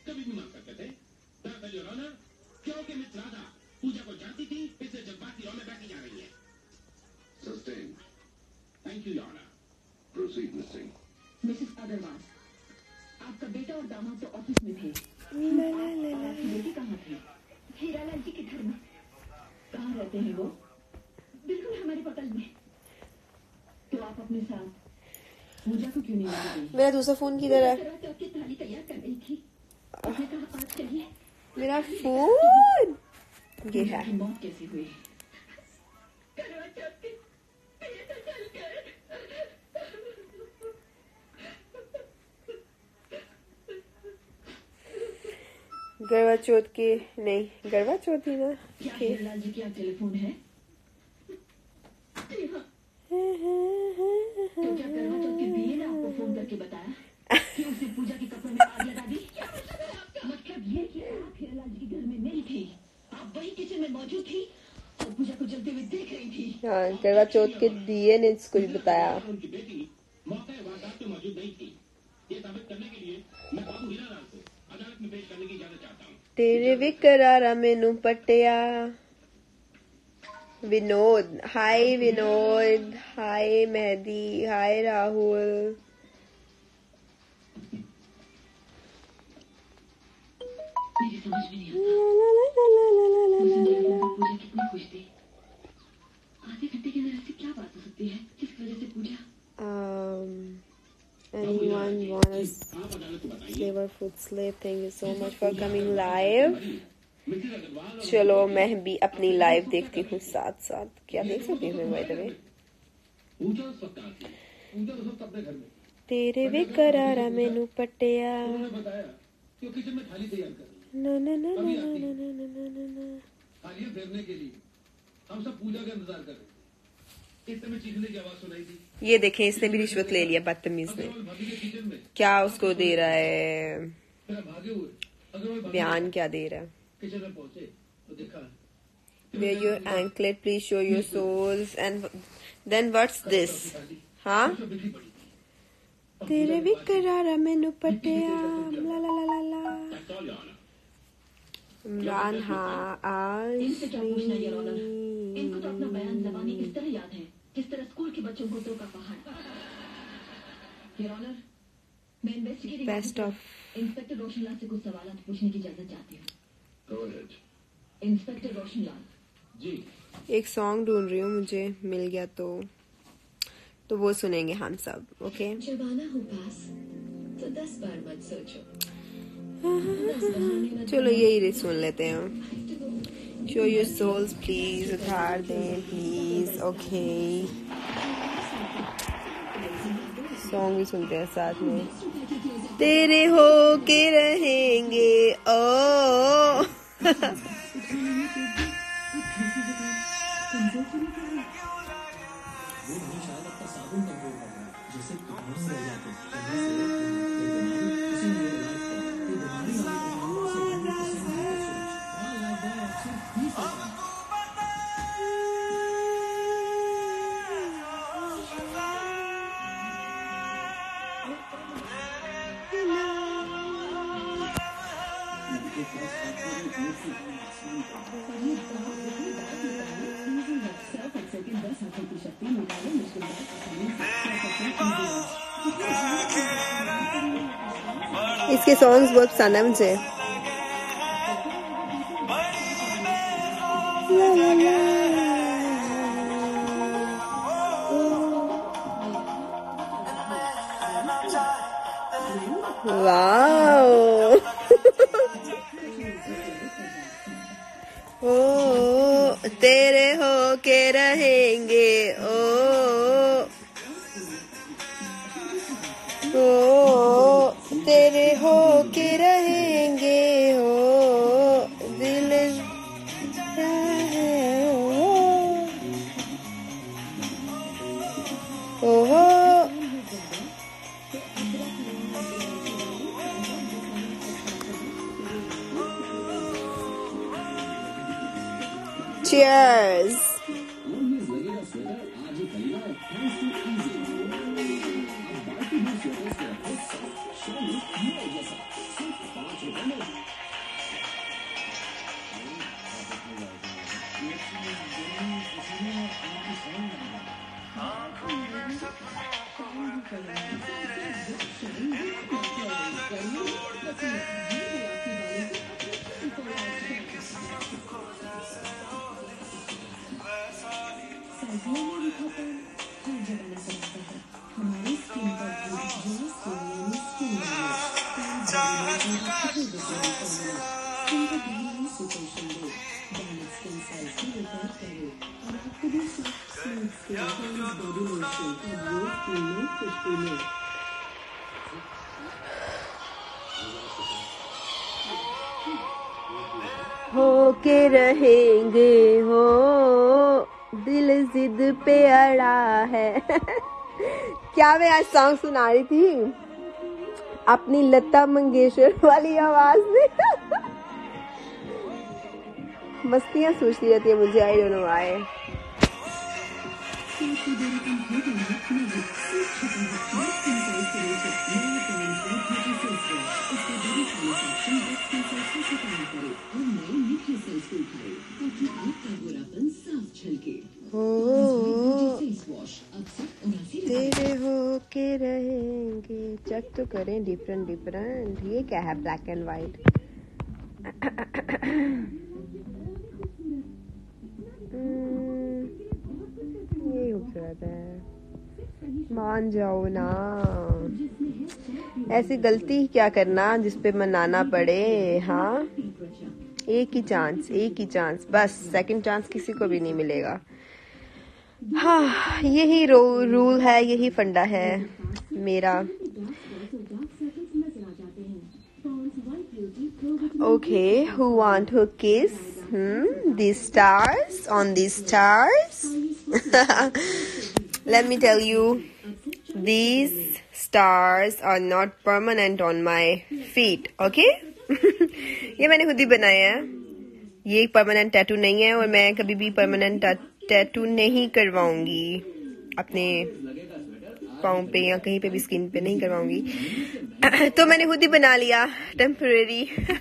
कभी भी मांग सकते थे। दरअसल योर ऑनर, क्योंकि मिस राधा पूजा को जानती थी, इसलिए जज्बाती रॉ में बैठी जा रही है। Sustain. Thank you your honour. Proceed miss Singh. Mrs Agarwal, आपका बेटा और दामाद तो ऑफिस में थे। आपकी बेटी कहाँ थी? हीरालाल जी के घर में। कहाँ रहते हैं वो? बिल्कुल हमारे बगल में। तो आप अपने साथ पूजा को क्यों नहीं लेके गई? मेरा दूसरा फोन किधर है? की थाली तैयार कर रही थी। उसने कहा बात करिए। मेरा फोन ये है। मौत कैसी हुई? गरबा चौथ के नहीं, गरबा चौथ ही ना। क्या हीरालाल जी की आप टेलीफोन है? तो क्या गरबा चौथ के दिए ने आपको फोन करके बताया कि उसने पूजा के कपड़ों में आग लगा दी? मतलब ये कि आप हीरालाल जी के घर में नहीं थी, आप वही किचन में मौजूद थी और पूजा को जलते हुए देख रही थी। हाँ, गरबा चौथ के दिए ने इसको भी बताया। उनकी बेटी मौके वारदात में मौजूद नहीं थी। ये साबित करने के लिए मैं बाबू हीरालाल को अदालत में पेश करने की इजाजत चाहता हूँ। तेरे विकरारा मैनू पटिया। विनोद, हाय विनोद, हाय मेहदी, हाय राहुल। मेरी समझ में नहीं आता। पूजा कितनी खुश थी। आधे घंटे के अंदर ऐसी क्या बात हो सकती है जिसकी वजह से पूजा? Anyone wanna save our food slave? Thank you so much for coming live. चलो मैं भी अपनी लाइव देखती हूँ साथ साथ। क्या देख सकती हूँ मैं बाय द वे? तेरे बेकरारा मैनू पटिया। ना ना ना ना ना ना ना ना ना। थालियां फेरने के लिए हम सब पूजा का इंतजार कर रहे थे। इस समय चीखने की आवाज सुनाई दी। ये देखें, इसने भी रिश्वत ले लिया बदतमीज ने। क्या उसको दे रहा है? बयान क्या दे रहा है? किचन में पहुंचे तो देखा Wear your anklet, please show your souls. And then what's this? हाँ? तेरे विकरारा मैनू पटिया। ला ला ला ला ला। इमरान, हाँ आज इनसे क्या पूछना है योर ऑनर? इनको तो अपना बयान ज़बानी इस तरह याद है जिस तरह स्कूल के बच्चों को तो का पहाड़। योर ऑनर, मैं investigating best of inspector Roshanlal से कुछ सवाल पूछने की इजाजत चाहती हूँ। Go ahead. Inspector Roshanlal ji. एक सॉन्ग ढूंढ रही हूँ, मुझे मिल गया तो वो सुनेंगे हम सब। ओके, जब आना हो पास तो 10 बार मत सोचो। चलो यही सुन लेते हैं। शो योर सोल्स प्लीज, उधार दें प्लीज। ओके, सॉन्ग भी सुनते हैं साथ में। तेरे हो के रहेंगे ओ। इसके सॉन्ग्स बहुत पसंद है मुझे। वाओ। ओ तेरे हो के रहेंगे ओ तेरे हो के रहेंगे हो दिल है ओ Cheers. हो के रहेंगे हो, दिल जिद पे अड़ा है। क्या मैं आज सॉन्ग सुना रही थी अपनी लता मंगेशकर वाली आवाज में। मस्तियां सोचती रहती है मुझे, आई डोंट नो व्हाई। तेरे हो के रहेंगे। चेक तो करें डिफरेंट डिफरेंट। ये क्या है ब्लैक एंड वाइट? ये खूबसूरत है। मान जाओ ना, ऐसी गलती क्या करना जिसपे मनाना पड़े। हाँ, एक ही चांस बस, सेकंड चांस किसी को भी नहीं मिलेगा। हाँ, यही रूल है, यही फंडा है मेरा। Okay, who want to kiss these stars on these stars? Let me tell you, these stars are not permanent on my feet, okay? ये मैंने खुद ही बनाया है। ये एक परमानेंट टैटू नहीं है और मैं कभी भी परमानेंट टैटू नहीं करवाऊंगी अपने पाँव पे या कहीं पे भी, स्किन पे नहीं करवाऊंगी। तो मैंने खुद ही बना लिया टेम्परेरी।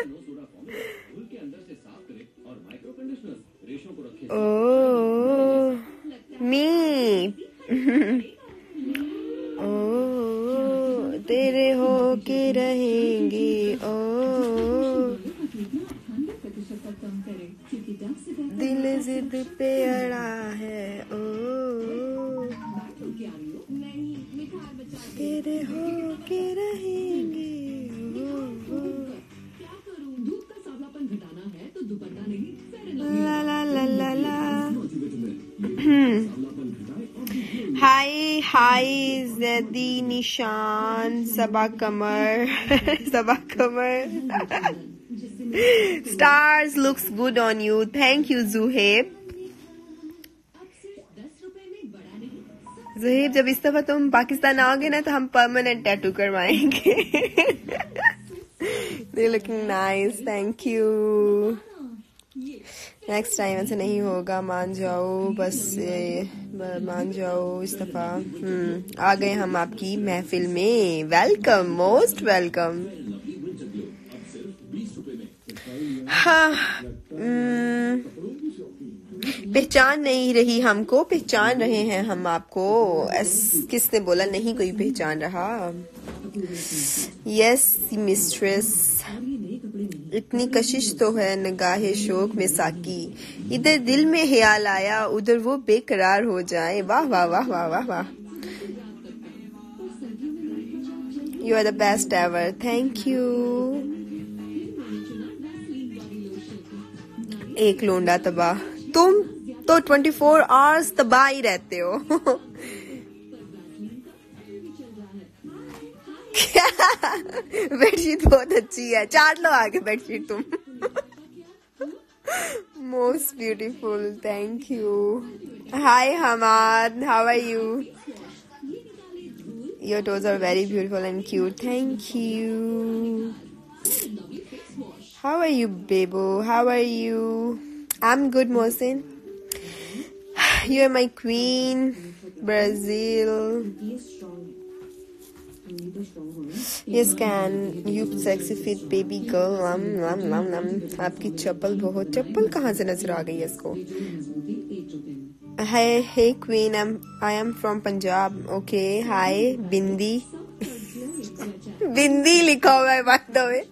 ओह मी ओह तेरे हो के रहेंगे। ओह दिल जिद पे अड़ा है। ओह तेरे हो के रहेंगे। ला ला ला ला ला। हाय जैदी, निशान, सबा कमर। Stars looks good on you. Thank you, Zuhaib. zuhaib, जब इस दफा तुम पाकिस्तान आओगे ना तो हम परमानेंट टैटू करवाएंगे। They're looking nice. Thank you. Next time ऐसे नहीं होगा, मान जाओ बस, मान जाओ इस दफा। आ गए हम आपकी महफिल में। Welcome, most welcome. हाँ, पहचान नहीं रही हमको, पहचान रहे हैं हम आपको। किसने बोला नहीं कोई पहचान रहा? यस मिस्ट्रेस, इतनी कशिश तो है निगाहे शौक में साकी, इधर दिल में ख्याल आया उधर वो बेकरार हो जाए। वाह वाह वाह वाह वाह वाह। You are the best ever. Thank you. एक लोंडा तबाह, तुम तो 24 आवर्स तबाह ही रहते हो। बेडशीट बहुत अच्छी है, चाट लो आगे बेडशीट तुम। Most beautiful, thank you. Hi Hamad, how are you? Your toes are very beautiful and cute, thank you. How are you Bebo, how are you? I am good Mohsin, you are my queen, Brazil. Yes, can you sexy fit baby girl? आपकी चप्पल कहाँ से नजर आ गई है इसको? Hey queen, I am from Punjab. Okay, hi बिंदी. बिंदी लिखा हुआ है by the way.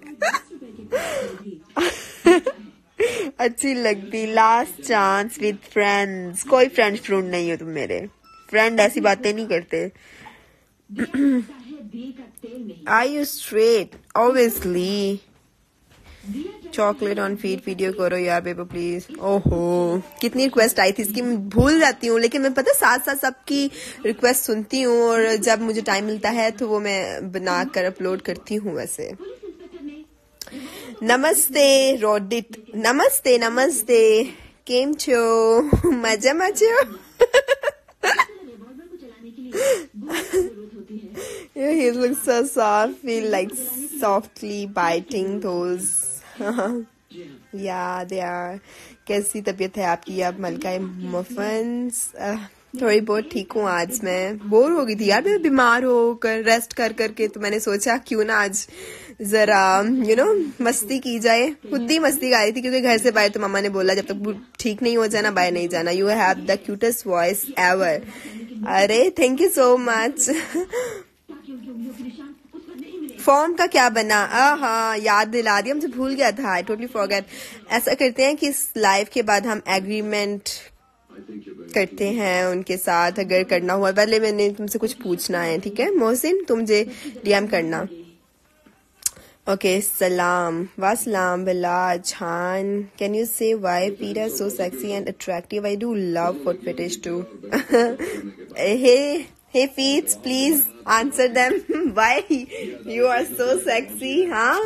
अच्छी लगती. Last chance with friends. कोई फ्रेंड नहीं हो तुम मेरे. फ्रेंड ऐसी बातें नहीं करते. Are you straight? Obviously. Chocolate on feed video करो यार बेबो प्लीज. ओहो कितनी रिक्वेस्ट आई थी इसकी, मैं भूल जाती हूँ, लेकिन मैं पता साथ साथ सबकी रिक्वेस्ट सुनती हूँ और जब मुझे टाइम मिलता है तो वो मैं बनाकर अपलोड करती हूँ. वैसे नमस्ते रोडित. नमस्ते नमस्ते. केम छो? मजा मजा. Your hair looks so soft. Feel like softly biting those. Yeah, they are. कैसी तबीयत है आपकी? आप मलका मफन्स. थोड़ी बहुत ठीक हूँ. आज मैं बोर हो गई थी यार, मैं बीमार होकर रेस्ट कर करके, तो मैंने सोचा क्यों ना आज जरा मस्ती की जाए. खुद ही मस्ती कर रही थी क्योंकि घर से बाहर तो मामा ने बोला जब तक ठीक नहीं हो जाना बाहर नहीं जाना. You have the cutest voice ever. अरे thank you so much. Form का क्या बना? हाँ याद दिला दिया, मुझे भूल गया था. I totally forget. ऐसा करते हैं कि इस लाइव के बाद हम एग्रीमेंट करते हैं उनके साथ, अगर करना हुआ. पहले मैंने तुमसे कुछ पूछना है, ठीक है मोहसिन? तुम मुझे डीएम करना. ओके. सलाम वासलाम बिला झान. कैन यू से व्हाई पीरा so sexy and attractive? I do love foot fetish too. Hey feet, please answer them. Why you are so sexy, huh?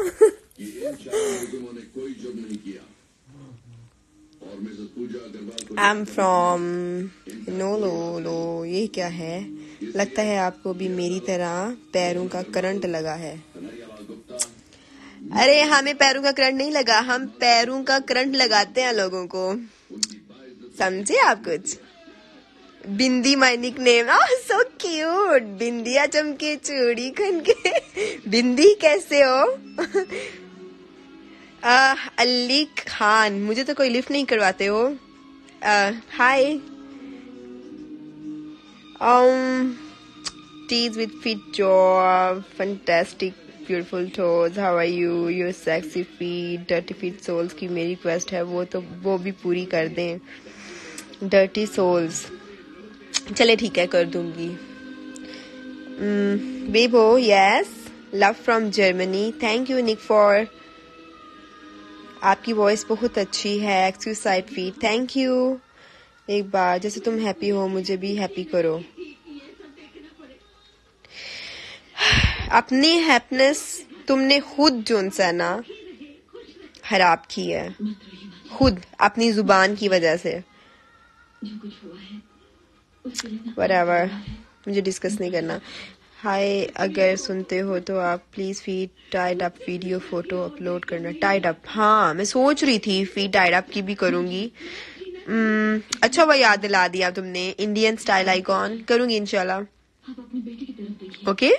I'm from no. ये क्या है? लगता है आपको भी मेरी तरह पैरों का करंट लगा है. अरे हमें पैरों का करंट नहीं लगा, हम पैरों का करंट लगाते हैं लोगों को. समझे आप कुछ? Bindi my nickname. So cute. बिंदिया चमके चूड़ी खन के. बिंदी कैसे हो? अली खान. मुझे तो कोई लिफ्ट नहीं करवाते हो. हाय. Tees with fit jaw, fantastic beautiful toes. How are you? Your sexy feet, dirty feet soles की मेरी रिक्वेस्ट है, वो भी पूरी कर दें. Dirty soles. चले ठीक है, कर दूंगी. Bebo yes. Love from Germany. Thank you Nick for. आपकी वॉइस बहुत अच्छी है. Exercise feet. Thank you. एक बार जैसे तुम हैप्पी हो मुझे भी हैप्पी करो. अपनी हैप्पीनेस तुमने खुद जोन सा ना खराब की है, खुद अपनी जुबान की वजह से. Whatever, मुझे डिस्कस नहीं करना. हाय. अगर सुनते हो तो आप please feed tied up video photo upload करना. टाइड अप, हाँ मैं सोच रही थी फीड टाइड अप की भी करूंगी. अच्छा वो याद दिला दिया तुमने. इंडियन स्टाइल आइकॉन करूंगी इंशाल्लाह. Okay.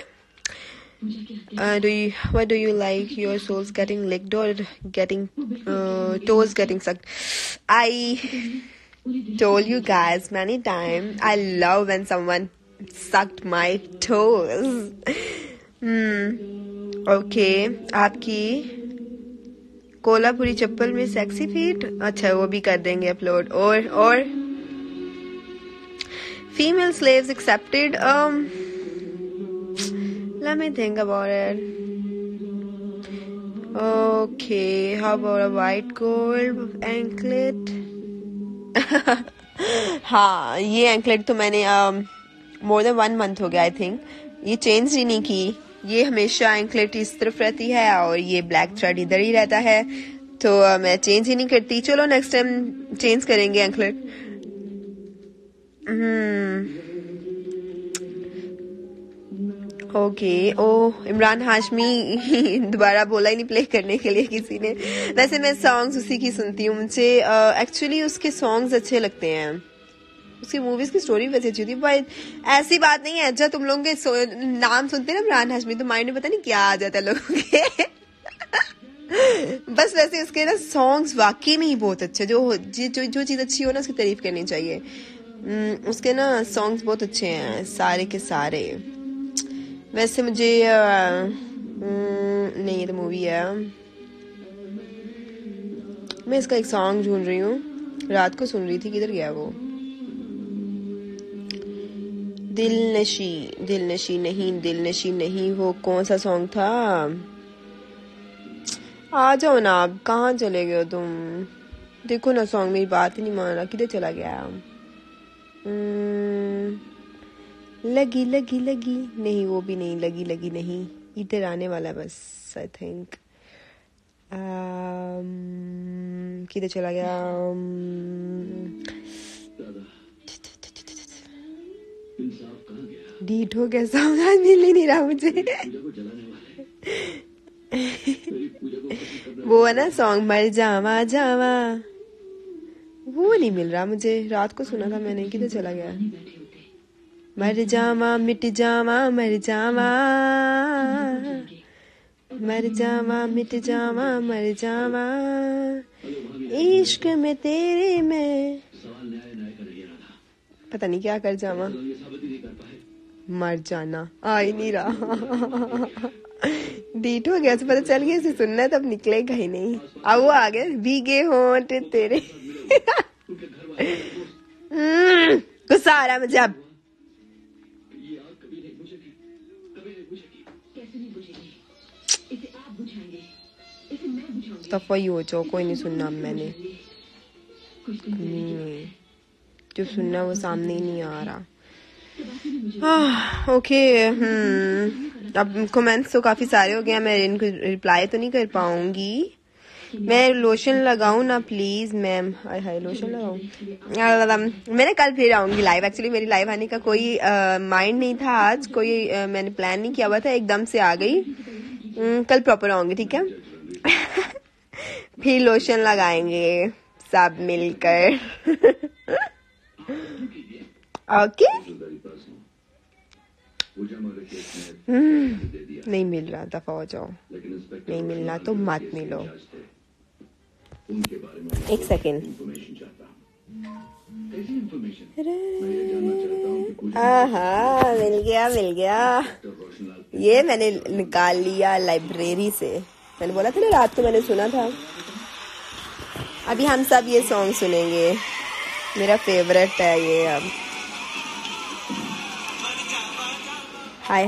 What do you like? Your soles getting licked or getting toes getting sucked? I told you guys many times I love when someone sucked my toes. Okay. आपकी कोल्हापुरी चप्पल में sexy feet. अच्छा वो भी कर देंगे upload. और female slaves accepted. Let me think about it. Okay, how about a white gold anklet? हाँ ये एंकलेट तो मैंने more than 1 month हो गया आई थिंक. ये चेंज ही नहीं की. ये हमेशा एंकलेट इस तरफ रहती है और ये ब्लैक थ्रेड इधर ही रहता है, तो मैं चेंज ही नहीं करती. चलो नेक्स्ट टाइम चेंज करेंगे anklet. Okay. Oh Imran Hashmi दोबारा बोला ही नहीं प्ले करने के लिए किसी ने. वैसे मैं सॉन्ग्स उसी की सुनती हूँ. मुझे एक्चुअली उसके सॉन्ग्स अच्छे लगते हैं. उसकी मूवीज की स्टोरी वैसे अच्छी होती है, पर ऐसी बात नहीं है। अच्छा तुम लोगों के नाम सुनते हैं ना इमरान हाशमी, तो माइंड में पता नहीं क्या आ जाता है लोगों के। बस वैसे उसके ना सॉन्ग्स वाकई में ही बहुत अच्छे, जो चीज अच्छी हो ना उसकी तारीफ करनी चाहिए। उसके ना सॉन्ग्स बहुत अच्छे हैं सारे के सारे। वैसे मुझे नहीं, ये तो मूवी है। मैं इसका एक सॉन्ग ढूंढ रही हूँ, रात को सुन रही थी, किधर गया वो? दिलनशी नहीं, वो कौन सा सॉन्ग था? आ जाओ ना, आप कहाँ चले गए हो तुम? देखो ना सॉन्ग मेरी बात ही नहीं मान रहा, किधर चला गया? लगी नहीं, वो भी नहीं, लगी नहीं, इधर आने वाला बस आई थिंक। किधर चला गया? डीट हो गया सॉन्ग, आज मिल ही नहीं रहा मुझे। वो है ना सॉन्ग मर जावा जावा, वो नहीं मिल रहा मुझे। रात को सुना था मैंने, किधर चला गया? मर जावा मिट जावा, मर जावा मिट जावा, मर जावा इश्क में तेरे में, पता नहीं क्या कर जावा, मर जाना आ ही नहीं रहा। डीट हो गया तो पता चल गया इसे सुनना है, तब निकलेगा ही नहीं। अब वो आ गया, भीगे होंठ तेरे। गुस्सा आ रहा है मुझे अब। तफाई हो जाओ, कोई नहीं सुनना अब मैंने। जो सुनना वो सामने ही नहीं आ रहा। ओके, अब कमेंट्स तो काफी सारे हो गए, मैं इनको रिप्लाई तो नहीं कर पाऊंगी। मैं लोशन लगाऊं ना प्लीज मैम? हाय लोशन लगाऊं? मैंने कल फिर आऊंगी लाइव। एक्चुअली मेरी लाइव आने का कोई माइंड नहीं था आज, कोई मैंने प्लान नहीं किया हुआ था, एकदम से आ गई। कल प्रॉपर आऊंगी, ठीक है? फिर लोशन लगाएंगे सब मिलकर। ओके। नहीं मिल रहा, दफा हो जाओ। नहीं मिलना तो मत मिलो। एक सेकेंड। मिल गया। ये मैंने निकाल लिया लाइब्रेरी से। मैंने बोला था ना रात को मैंने सुना था। अभी हम सब ये सॉन्ग सुनेंगे, मेरा फेवरेट है ये। अब हाय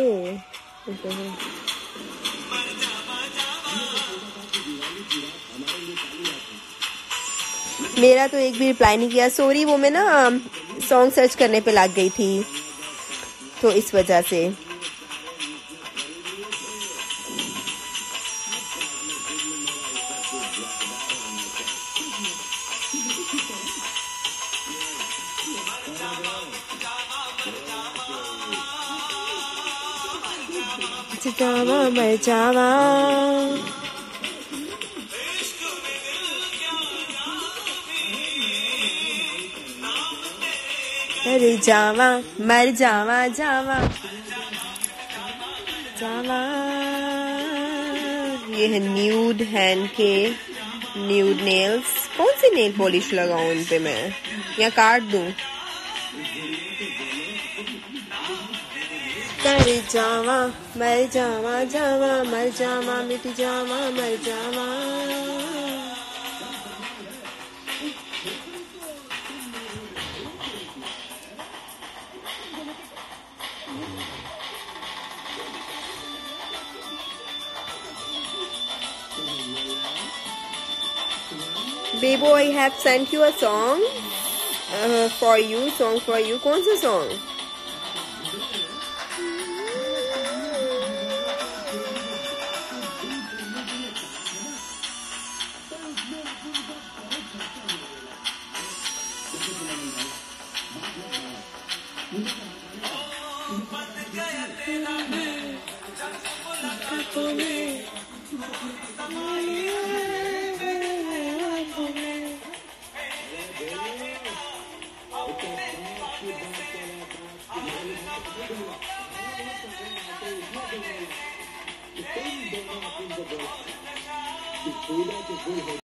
मेरा तो एक भी रिप्लाई नहीं किया, सॉरी। वो मैं ना सॉन्ग सर्च करने पे लग गई थी, तो इस वजह से। जावा मर जावा, मर जावा मर जावा जावा जावा। ये है न्यूड हैंड के न्यूड नेल्स। कौन सी नेल पॉलिश लगाऊं इन पे मैं, या काट दूं? मर जावा मर जावा जावा, मर जावा मिट जावा, मर जावा। Bebo, I have sent you a song for you. Song for you. कौन सा song? कि पूजा के फूल